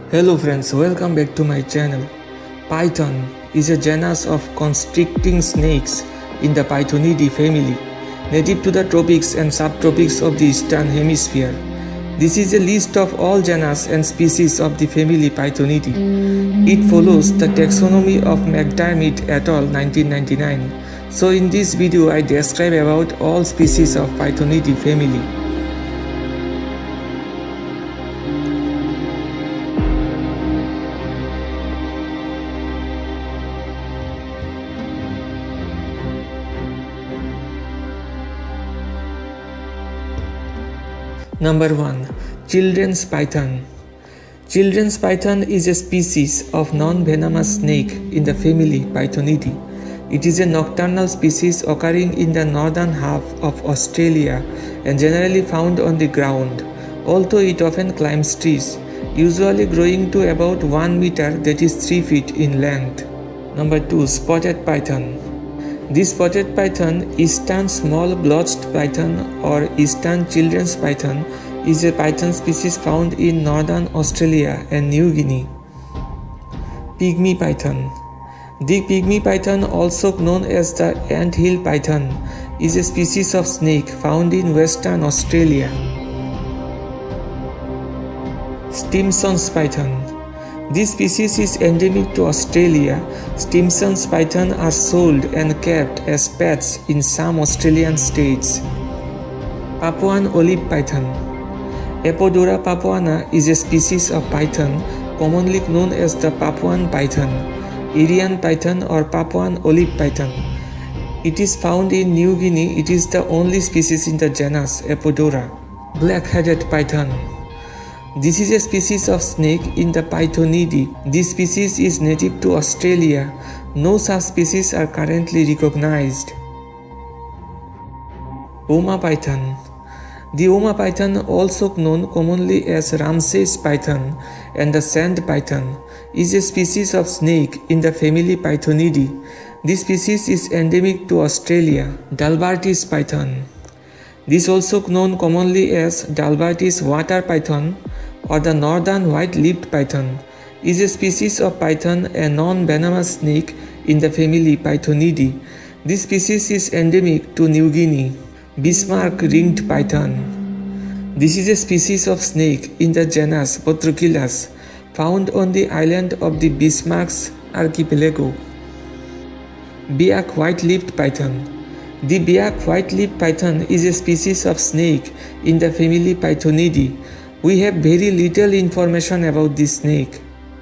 Hello friends, welcome back to my channel. Python is a genus of constricting snakes in the Pythonidae family, native to the tropics and subtropics of the eastern hemisphere. This is a list of all genus and species of the family Pythonidae. It follows the taxonomy of McDermid et al. 1999. So in this video I describe about all species of Pythonidae family. Number 1. Children's python. Children's python is a species of non-venomous snake in the family Pythonidae. It is a nocturnal species occurring in the northern half of Australia and generally found on the ground, although it often climbs trees, usually growing to about 1 meter, that is 3 feet in length. Number 2. Spotted python. This spotted python, eastern small blotched python or eastern children's python, is a python species found in northern Australia and New Guinea. Pygmy python. The pygmy python, also known as the anthill python, is a species of snake found in Western Australia. Stimson's python. This species is endemic to Australia. Stimson's python are sold and kept as pets in some Australian states. Papuan olive python. Apodora papuana is a species of python commonly known as the Papuan python, Irian python or Papuan olive python. It is found in New Guinea. It is the only species in the genus Apodora. Black-headed python. This is a species of snake in the Pythonidae. This species is native to Australia. No subspecies are currently recognized. Oma python. The Oma python, also known commonly as Ramsay's python and the sand python, is a species of snake in the family Pythonidae. This species is endemic to Australia. Dalbert's python. This, also known commonly as Dalbert's water python or the northern white-lipped python, is a species of python, a non-venomous snake in the family Pythonidae. This species is endemic to New Guinea. Bismarck ringed python. This is a species of snake in the genus Patroclus, found on the island of the Bismarck's archipelago. Biak white-lipped python. The Biak white-lipped python is a species of snake in the family Pythonidae. We have very little information about this snake.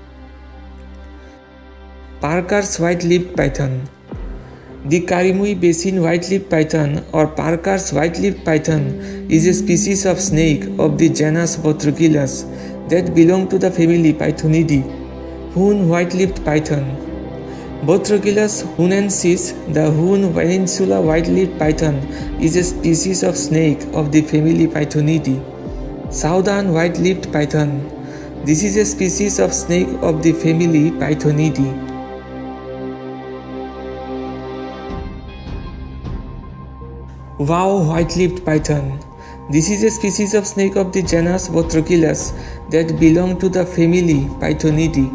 Parker's white-lipped python. The Karimui Basin white-lipped python or Parker's white-lipped python is a species of snake of the genus Patroclus that belong to the family Pythonidae. Hoon white-lipped python. Patroclus hoonensis, the Hoon Peninsula white-lipped python, is a species of snake of the family Pythonidae. Southern white-lipped python. This is a species of snake of the family Pythonidae. Wow white-lipped python. This is a species of snake of the genus Patroclus that belong to the family Pythonidae.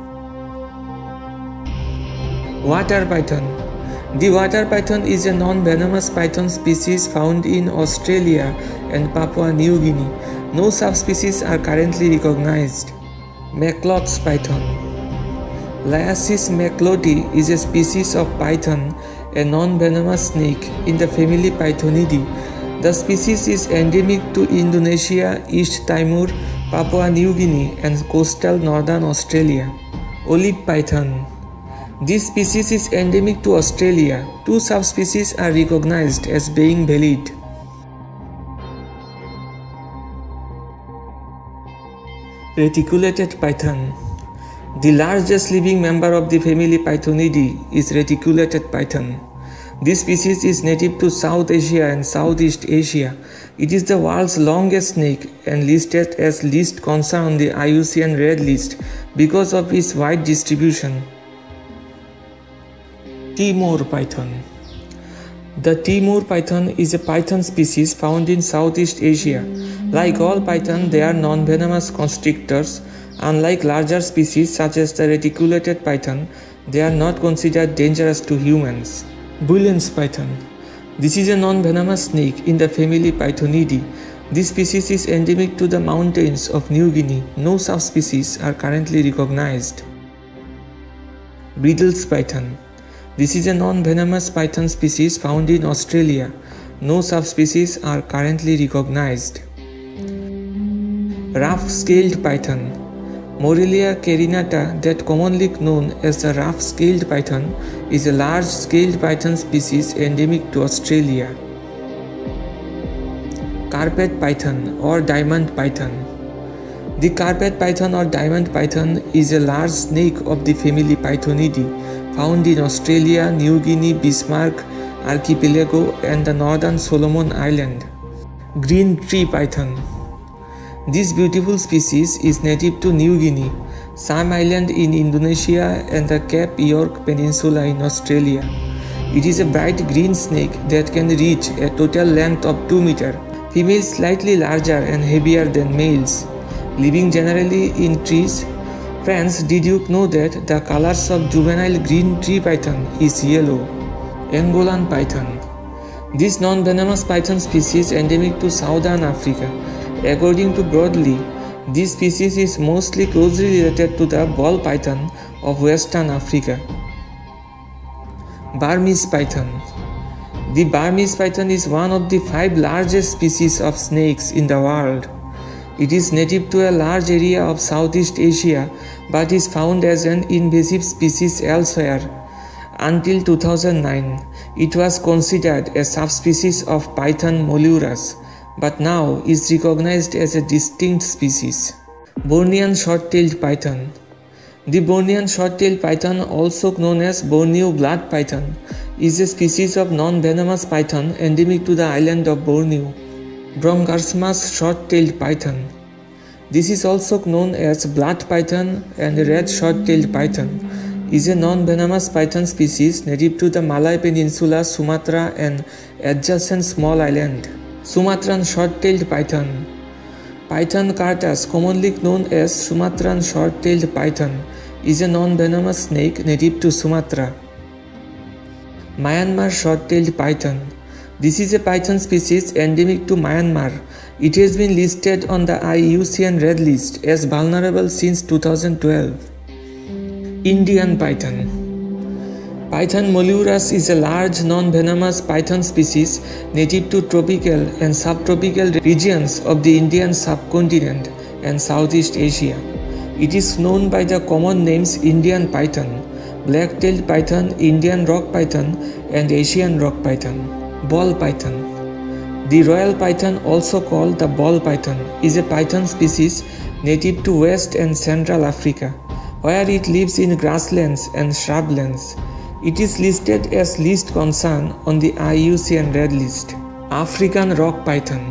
Water python. The water python is a non-venomous python species found in Australia and Papua New Guinea. No subspecies are currently recognized. McLeod's python. Lyasis mcleodi is a species of python, a non-venomous snake in the family Pythonidae. The species is endemic to Indonesia, East Timor, Papua New Guinea and coastal northern Australia. Olive python. This species is endemic to Australia. 2 subspecies are recognized as being valid. Reticulated python. The largest living member of the family Pythonidae is reticulated python. This species is native to South Asia and Southeast Asia. It is the world's longest snake and listed as least concern on the IUCN Red List because of its wide distribution. Timor python. The Timor python is a python species found in Southeast Asia. Like all python, they are non-venomous constrictors. Unlike larger species such as the reticulated python, they are not considered dangerous to humans. Bullen's python. This is a non-venomous snake in the family Pythonidae. This species is endemic to the mountains of New Guinea. No subspecies are currently recognized. Bridle's python. This is a non-venomous python species found in Australia. No subspecies are currently recognized. Rough-scaled python. Morelia carinata, that commonly known as the rough-scaled python, is a large-scaled python species endemic to Australia. Carpet python or diamond python. The carpet python or diamond python is a large snake of the family Pythonidae found in Australia, New Guinea, Bismarck Archipelago and the northern Solomon Island. Green tree python. This beautiful species is native to New Guinea, Sam Island in Indonesia and the Cape York Peninsula in Australia. It is a bright green snake that can reach a total length of 2 meters. Females slightly larger and heavier than males, living generally in trees. Friends, did you know that the colors of juvenile green tree python is yellow? Angolan python. This non-venomous python species endemic to southern Africa. According to Broadley, this species is mostly closely related to the ball python of Western Africa. Burmese python. The Burmese python is one of the 5 largest species of snakes in the world. It is native to a large area of Southeast Asia but is found as an invasive species elsewhere. Until 2009, it was considered a subspecies of Python molurus, but now is recognized as a distinct species. Bornean short-tailed python. The Bornean short-tailed python, also known as Borneo blood python, is a species of non-venomous python endemic to the island of Borneo. Brongarsma's short-tailed python. This is also known as blood python and red short-tailed python, is a non-venomous python species native to the Malay Peninsula, Sumatra and adjacent small island. Sumatran short-tailed python. Python cartus, commonly known as Sumatran short-tailed python, is a non-venomous snake native to Sumatra. Myanmar short-tailed python. This is a python species endemic to Myanmar. It has been listed on the IUCN Red List as vulnerable since 2012. Indian python. Python molurus is a large non-venomous python species native to tropical and subtropical regions of the Indian subcontinent and Southeast Asia. It is known by the common names Indian python, black-tailed python, Indian rock python and Asian rock python. Ball python. The royal python, also called the ball python, is a python species native to West and Central Africa, where it lives in grasslands and shrublands. It is listed as least concern on the IUCN Red List. African rock python.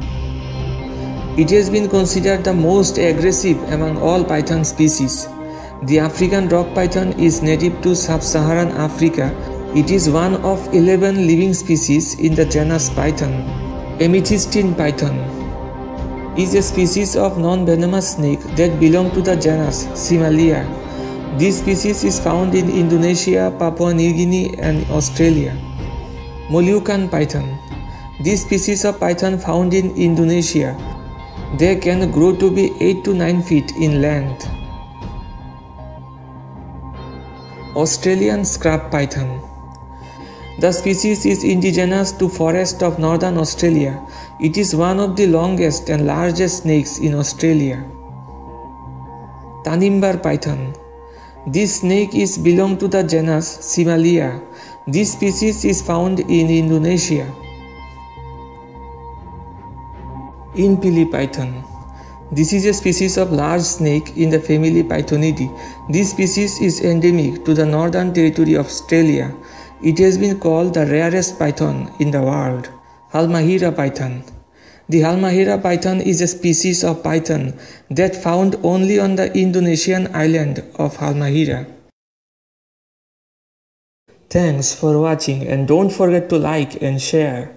It has been considered the most aggressive among all python species. The African rock python is native to sub-Saharan Africa. It is one of 11 living species in the genus Python. Amethystine python is a species of non-venomous snake that belong to the genus Simalia. This species is found in Indonesia, Papua New Guinea and Australia. Moluccan python. This species of python found in Indonesia. They can grow to be 8 to 9 feet in length. Australian scrub python. The species is indigenous to forests of northern Australia. It is one of the longest and largest snakes in Australia. Tanimbar python. This snake is belong to the genus Simalia. This species is found in Indonesia. Impili python. This is a species of large snake in the family Pythonidae. This species is endemic to the Northern Territory of Australia. It has been called the rarest python in the world. Halmahera python. The Halmahera python is a species of python that found only on the Indonesian island of Halmahera. Thanks for watching and don't forget to like and share.